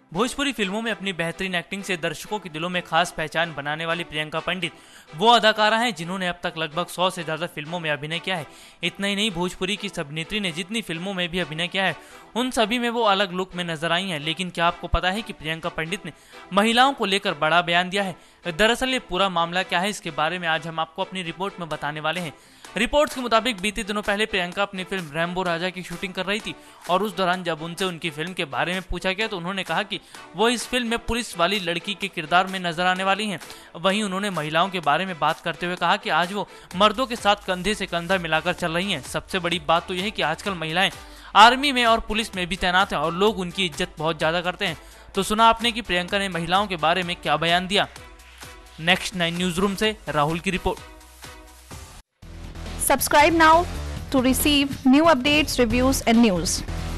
भोजपुरी फिल्मों में अपनी बेहतरीन एक्टिंग से दर्शकों के दिलों में खास पहचान बनाने वाली प्रियंका पंडित वो अदाकारा हैं जिन्होंने अब तक लगभग 100 से ज्यादा फिल्मों में अभिनय किया है। इतना ही नहीं, भोजपुरी की इस अभिनेत्री ने जितनी फिल्मों में भी अभिनय किया है उन सभी में वो अलग लुक में नजर आई हैं। लेकिन क्या आपको पता है कि प्रियंका पंडित ने महिलाओं को लेकर बड़ा बयान दिया है? दरअसल ये पूरा मामला क्या है, इसके बारे में आज हम आपको अपनी रिपोर्ट में बताने वाले हैं। रिपोर्ट्स के मुताबिक बीते दिनों पहले प्रियंका अपनी फिल्म रैम्बो राजा की शूटिंग कर रही थी और उस दौरान जब उनसे उनकी फिल्म के बारे में पूछा गया तो उन्होंने कहा कि वो इस फिल्म में पुलिस वाली लड़की के किरदार में नजर आने वाली हैं। वहीं उन्होंने महिलाओं के बारे में बात करते हुए कहा कि आज वो मर्दों के साथ कंधे से कंधा मिलाकर चल रही हैं। सबसे बड़ी बात तो यह है कि आजकल महिलाएं आर्मी में और पुलिस में भी तैनात हैं और लोग उनकी इज्जत बहुत ज्यादा करते हैं। तो सुना आपने कि प्रियंका ने महिलाओं के बारे में क्या बयान दिया। नेक्स्ट 9 न्यूज रूम से राहुल की report. Subscribe now to receive new updates, reviews and news.